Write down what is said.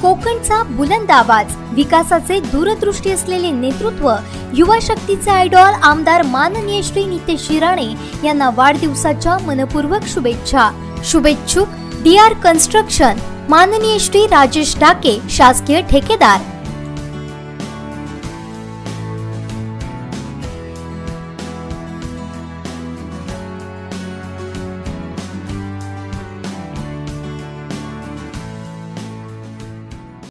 कोकणचा बुलंद आवाज, विकासाचे दूरदृष्टी असलेले नेतृत्व, युवा शक्तीचे आयडॉल आमदार माननीय श्री नितेश राणे यांना वाढदिवसाच्या मनपूर्वक शुभेच्छा। शुभेच्छुक DR कन्स्ट्रक्शन, माननीय श्री राजेश डाके, शासकीय ठेकेदार।